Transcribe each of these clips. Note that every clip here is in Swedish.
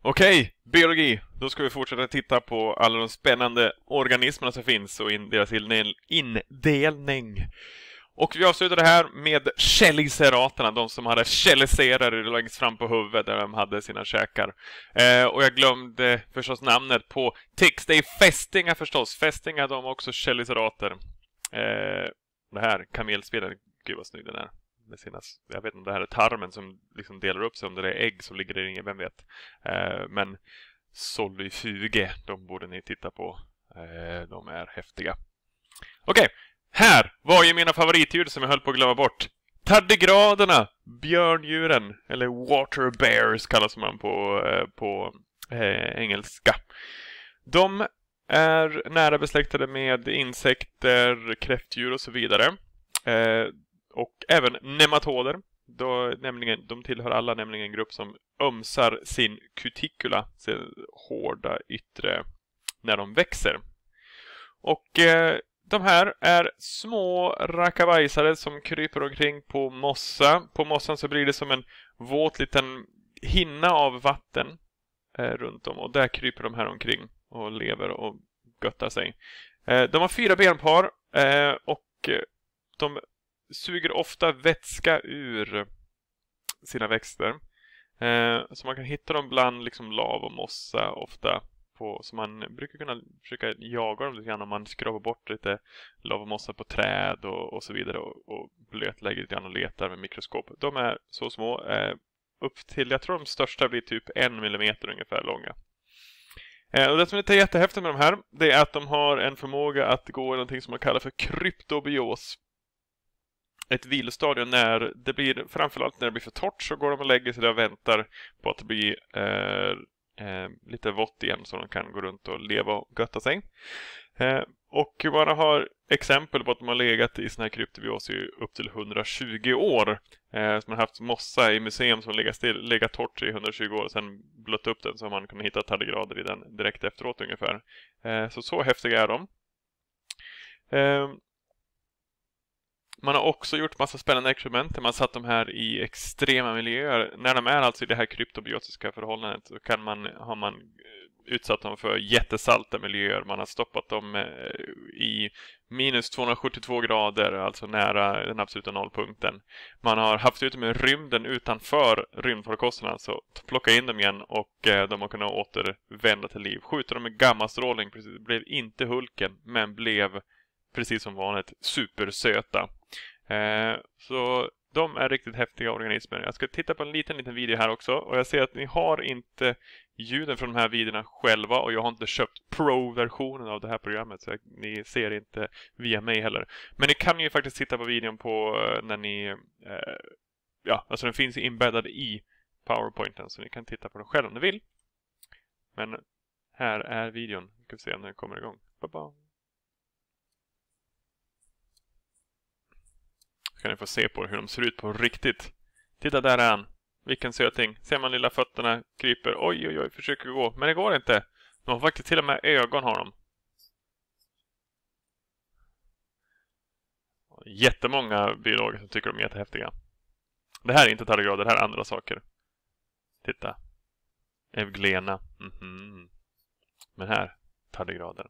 Okej, biologi. Då ska vi fortsätta titta på alla de spännande organismerna som finns och deras indelning. Och vi avslutar det här med cheliceraterna, de som hade chelicerare längst fram på huvudet där de hade sina käkar. Och jag glömde förstås namnet på Ticks. Det är fästingar förstås. Fästingar, de har också chelicerater. Det här kamelspelen, gud vad snygg den är. Med sina, jag vet inte om det här är tarmen som liksom delar upp sig, om det är ägg som ligger där, ingen vem vet. Men Solifuge, de borde ni titta på. De är häftiga. Okej, här var ju mina favoritdjur som jag höll på att glömma bort. Tardigraderna, björndjuren, eller water bears kallas man på engelska. De är nära besläktade med insekter, kräftdjur och så vidare. Och även nematoder. De tillhör alla nämligen en grupp som ömsar sin cuticula, sin hårda yttre, när de växer. Och de här är små rackabajsare som kryper omkring på mossa. På mossan så blir det som en våt liten hinna av vatten runt om. Och där kryper de här omkring och lever och göttar sig. De har 4 benpar och de suger ofta vätska ur sina växter. Så man kan hitta dem bland liksom lav och mossa ofta. Så man brukar kunna försöka jaga dem lite grann om man skrapar bort lite lav och mossa på träd och så vidare. Och blötlägger lite grann och letar med mikroskop. De är så små. Upp till, jag tror de största blir typ 1 millimeter ungefär långa. Och det som är jättehäftigt med de här, det är att de har en förmåga att gå i någonting som man kallar för kryptobios. Ett vilostadium när det blir, framförallt när det blir för torrt, så går de och lägger sig där och väntar på att det blir lite vått igen så de kan gå runt och leva och götta sig. Och man har exempel på att de har legat i såna här kryptobios i upp till 120 år. Så man har haft mossa i museum som legat torrt i 120 år och sen blött upp den så har man kunnat hitta tardigrader i den direkt efteråt ungefär. Så häftiga är de. Man har också gjort massa spännande experiment där man satt de här i extrema miljöer. När de är alltså i det här kryptobiotiska förhållandet så har man utsatt dem för jättesalta miljöer. Man har stoppat dem i minus 272 grader, alltså nära den absoluta nollpunkten. Man har haft ut dem i rymden utanför rymdfarkosterna, så plocka in dem igen och de har kunnat återvända till liv. Skjuter dem med gammastrålning, precis, blev inte Hulken men blev precis som vanligt supersöta. Så de är riktigt häftiga organismer. Jag ska titta på en liten video här också. Och jag ser att ni har inte ljuden från de här videorna själva. Och jag har inte köpt Pro-versionen av det här programmet. Så ni ser inte via mig heller. Men ni kan ju faktiskt titta på videon på när ni... alltså den finns inbäddad i PowerPointen. Så ni kan titta på den själv om ni vill. Men här är videon. Vi ska se när den kommer igång. Bye-bye. Kan ni få se på hur de ser ut på riktigt. Titta, där är han. Vilken söting. Ser man lilla fötterna kryper. Oj, försöker gå. Men det går inte. De har faktiskt till och med ögon har de. Jättemånga biologer som tycker de är jättehäftiga. Det här är inte tardigrader, det här är andra saker. Titta. Evglena. Men här, tardigrader.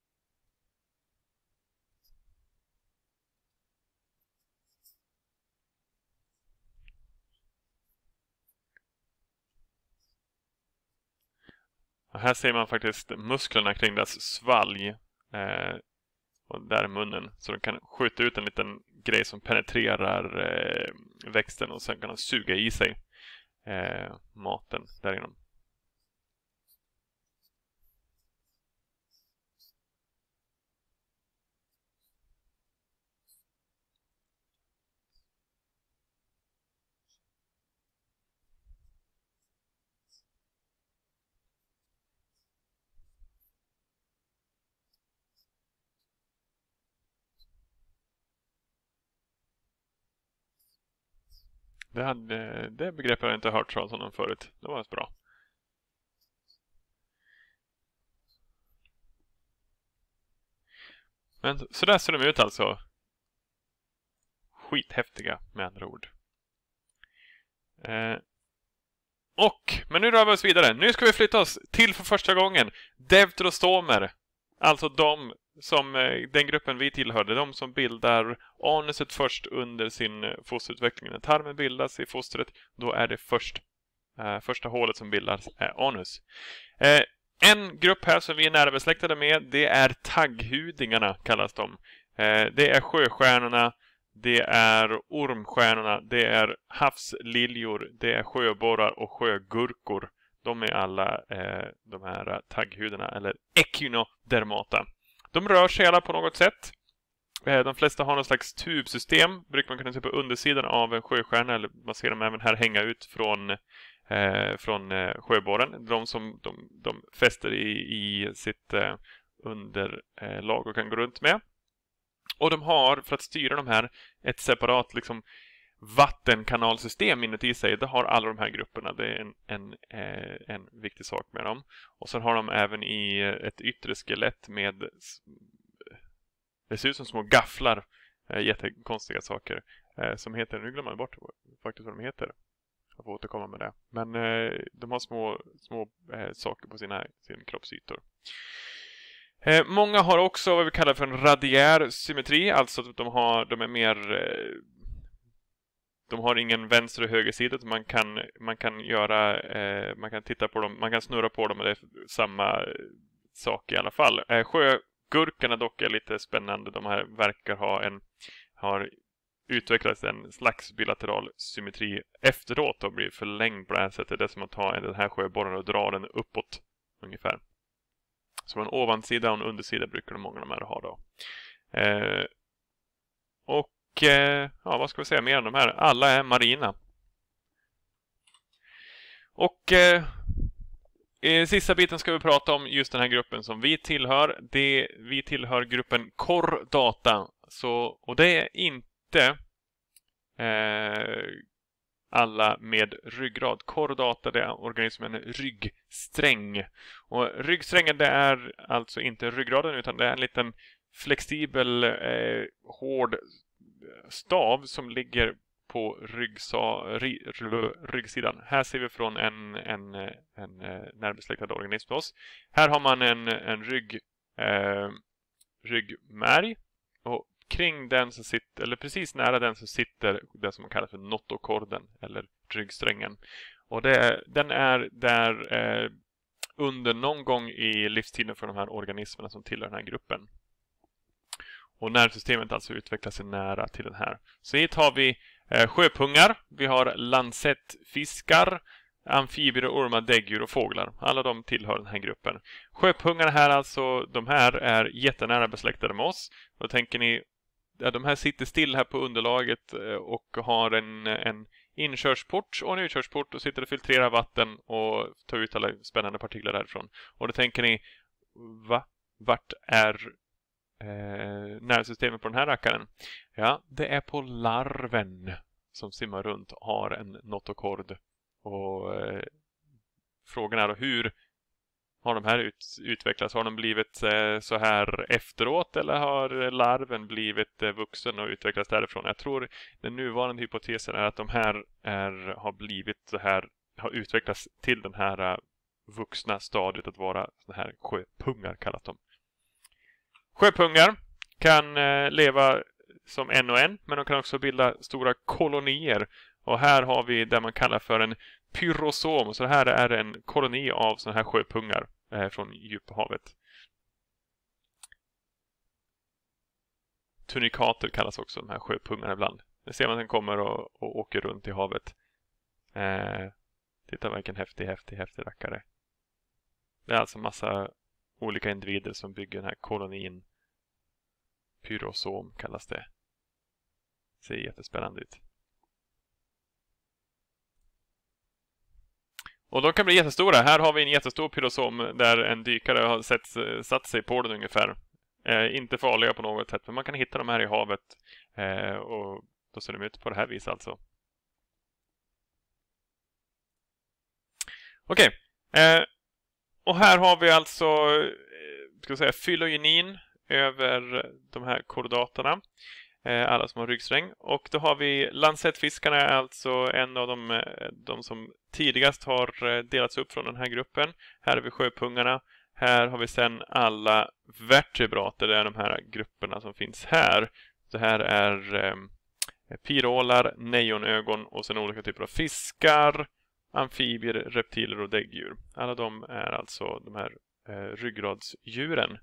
Och här ser man faktiskt musklerna kring deras svalg och där är munnen. Så de kan skjuta ut en liten grej som penetrerar växten och sen kan de suga i sig maten där inom. Det begreppet har jag inte hört talas om förut. Det var bra. Men så där ser de ut alltså. Skithäftiga med andra ord. Men nu rör vi oss vidare. Nu ska vi flytta oss till för första gången Deuterostomer. Alltså den gruppen vi tillhörde. De som bildar anuset först under sin fosterutveckling. När tarmen bildas i fostret, då är det första hålet som bildas anus. En grupp här som vi är nära besläktade med, det är tagghudingarna kallas de. Det är sjöstjärnorna, det är ormstjärnorna, det är havsliljor, det är sjöborrar och sjögurkor. De är alla de här tagghudarna, eller echinodermata. De rör sig alla på något sätt. De flesta har något slags tubsystem. Brukar man kunna se på undersidan av en sjöstjärna, eller man ser dem även här hänga ut från sjöborren. De som de fäster i sitt underlag och kan gå runt med. Och de har, för att styra de här, ett separat liksom vattenkanalsystem inuti sig. Det har alla de här grupperna. Det är en viktig sak med dem. Och sen har de även i ett yttre skelett med, det ser ut som små gafflar, jättekonstiga saker som heter, nu glömmer jag bort faktiskt vad de heter. Jag får återkomma med det. Men de har små saker på sin kroppsytor. Många har också vad vi kallar för en radiär symmetri, alltså att de har ingen vänster och höger sida. Man kan titta på dem, man kan snurra på dem och det är samma sak i alla fall. Sjögurkarna dock är lite spännande. De här verkar har utvecklats en slags bilateral symmetri efteråt och blir förlängd på det här sättet. Det är som att ta den här sjöborren och dra den uppåt ungefär. Så en ovansida och en undersida brukar många av de här ha då. Vad ska vi säga mer om de här? Alla är marina. Och i sista biten ska vi prata om just den här gruppen som vi tillhör. Vi tillhör gruppen Chordata. Och det är inte alla med ryggrad. Chordata, det är organismen ryggsträng. Och ryggsträngen, det är alltså inte ryggraden utan det är en liten flexibel hård stav som ligger på ryggsidan. Här ser vi från en närbesläktad organism hos oss. Här har man en ryggmärg och kring den så sitter, eller precis nära den så sitter det som man kallar för notokorden eller ryggsträngen. Och den är där under någon gång i livstiden för de här organismerna som tillhör den här gruppen. Och nervsystemet alltså utvecklar sig nära till den här. Så hit har vi sjöpungar, vi har lancettfiskar, amfibier, ormar, däggdjur och fåglar. Alla de tillhör den här gruppen. Sjöpungarna här alltså, de här är jättenära besläktade med oss. Då tänker ni, de här sitter still här på underlaget och har en inkörsport och en utkörsport och sitter och filtrerar vatten och tar ut alla spännande partiklar därifrån. Och då tänker ni, vart är nervsystemet på den här rackaren? Ja, det är på larven som simmar runt och har en notokord. Och frågan är då, hur har de här utvecklats? Har de blivit så här efteråt eller har larven blivit vuxen och utvecklats därifrån? Jag tror den nuvarande hypotesen är att de här har blivit så här, har utvecklats till den här vuxna stadiet att vara så här sjöpungar kallat de. Sjöpungar kan leva som en och en, men de kan också bilda stora kolonier. Och här har vi det man kallar för en pyrosom. Så här är en koloni av sådana här sjöpungar från djuphavet. Tunikater kallas också de här sjöpungarna ibland. Det ser man att den kommer och åker runt i havet. Titta vilken häftig rackare. Det är alltså massa olika individer som bygger den här kolonin. Pyrosom kallas det. Ser jättespännande ut. Och de kan bli jättestora. Här har vi en jättestor pyrosom där en dykare har satt sig på den ungefär. Inte farliga på något sätt, men man kan hitta dem här i havet. Och då ser de ut på det här viset alltså. Okej. Och här har vi alltså ska jag säga, fylogenin över de här chordaterna. alla som har ryggsträng. Och då har vi lansettfiskarna, alltså en av de som tidigast har delats upp från den här gruppen. Här har vi sjöpungarna. Här har vi sedan alla vertebrater, det är de här grupperna som finns här. Det här är pirålar, nejonögon och sen olika typer av fiskar, amfibier, reptiler och däggdjur. Alla de är alltså de här ryggradsdjuren.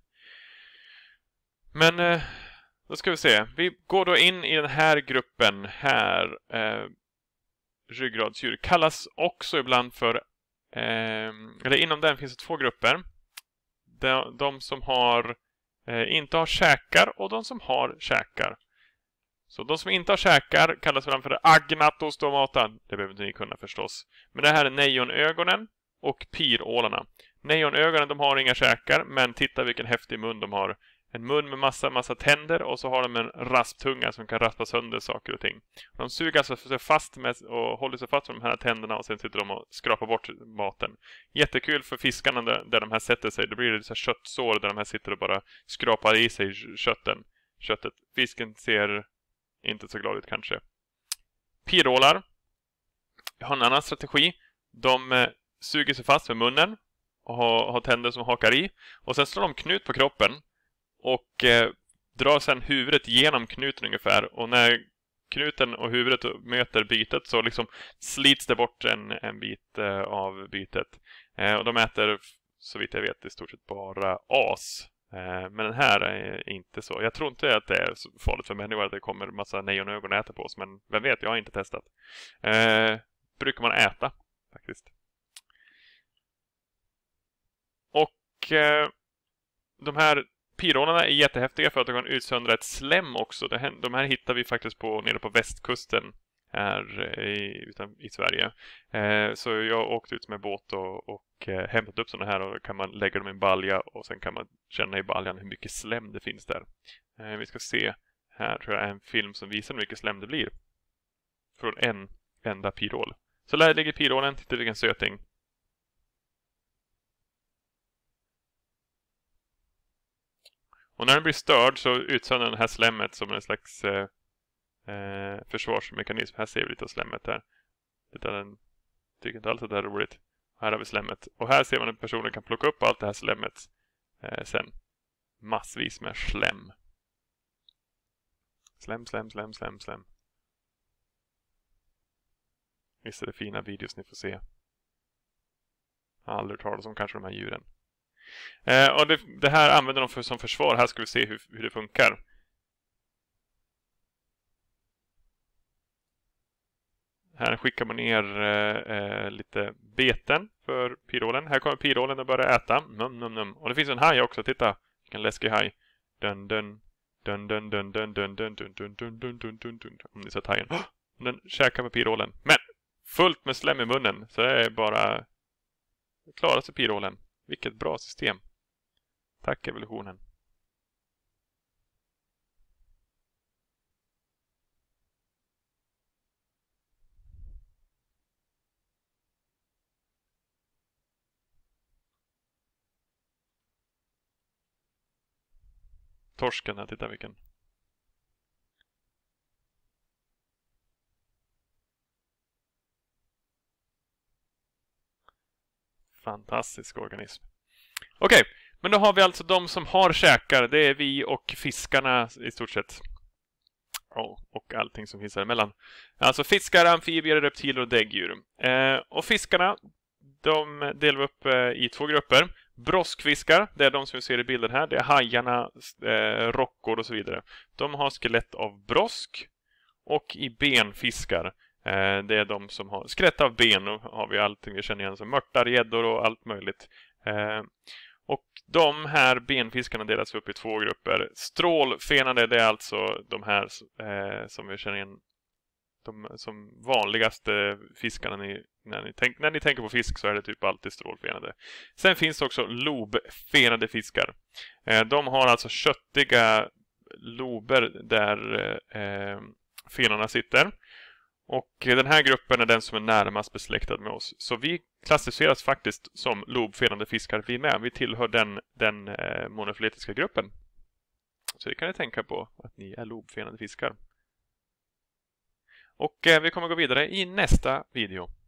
Men då ska vi se. Vi går då in i den här gruppen här. Ryggradsdjur kallas också ibland för eller inom den finns det två grupper. De som inte har käkar och de som har käkar. Så de som inte har käkar kallas ibland för agnatostomata. Det behöver inte ni kunna förstås. Men det här är nejonögonen och pirålarna. Nejonögonen, de har inga käkar, men titta vilken häftig mun de har. En mun med massa tänder och så har de en rasptunga som kan raspa sönder saker och ting. De suger alltså sig fast med och håller sig fast med de här tänderna och sen sitter de och skrapar bort maten. Jättekul för fiskarna där de här sätter sig. Då blir det så här köttsår där de här sitter och bara skrapar i sig köttet. Fisken ser inte så glad ut kanske. Pirålar har en annan strategi. De suger sig fast med munnen och har tänder som hakar i. Och sen slår de knut på kroppen. Och drar sedan huvudet genom knuten ungefär. Och när knuten och huvudet möter bytet så liksom slits det bort en bit av bytet. Och de äter, så vitt jag vet, i stort sett bara as. Men den här är inte så. Jag tror inte att det är så farligt för människor att det kommer massa nejonögon och äter på oss. Men vem vet, jag har inte testat. Brukar man äta faktiskt. Och de här pirålarna är jättehäftiga för att de kan utsöndra ett slem också. De här hittar vi faktiskt nere på västkusten här i Sverige. Så jag åkte ut med båt och hämtat upp sådana här och kan man lägga dem i en balja och sen kan man känna i baljan hur mycket slem det finns där. Vi ska se, här tror jag är en film som visar hur mycket slem det blir. Från en enda pirål. Så där ligger pirålen, titta vilken söting. Och när den blir störd så utsöndrar den här slemmet som en slags försvarsmekanism. Här ser vi lite av slemmet där. Den tycker inte alls att det är roligt. Här har vi slemmet. Och här ser man att personen kan plocka upp allt det här slemmet sen. Massvis med slem. Slem. Visst är det fina videos ni får se. Jag har aldrig talat om kanske de här djuren. Och det här använder de som försvar. Här ska vi se hur det funkar. Här skickar man ner lite beten för pirålen. Här kommer pirålen att börja äta. Num. Och det finns en haj också. Titta, vilken läskig haj. Dun. Om ni ser hajen. Den käkar med pirålen. Men fullt med slem i munnen. Så det är bara klara sig pirålen. Vilket bra system. Tack evolutionen. Torsken här, titta vilken. Fantastisk organism. Okej, men då har vi alltså de som har käkar. Det är vi och fiskarna i stort sett. Och allting som finns däremellan. Alltså fiskar, amfibier, reptiler och däggdjur. Och fiskarna, de delar vi upp i två grupper. Broskfiskar, det är de som vi ser i bilden här. Det är hajarna, rockor och så vidare. De har skelett av brosk. Och i benfiskar, det är de som har skelett av ben. Och har vi allting vi känner igen som mörtar, gäddor och allt möjligt. Och de här benfiskarna delas upp i två grupper. Strålfenade, det är alltså de här som vi känner igen som vanligaste fiskarna när ni tänker på fisk så är det typ alltid strålfenade. Sen finns det också lobfenade fiskar. De har alltså köttiga lober där fenorna sitter. Och den här gruppen är den som är närmast besläktad med oss. Så vi klassificeras faktiskt som lobfenade fiskar vi med. Vi tillhör den monofiletiska gruppen. Så det kan ni tänka på, att ni är lobfenade fiskar. Och vi kommer gå vidare i nästa video.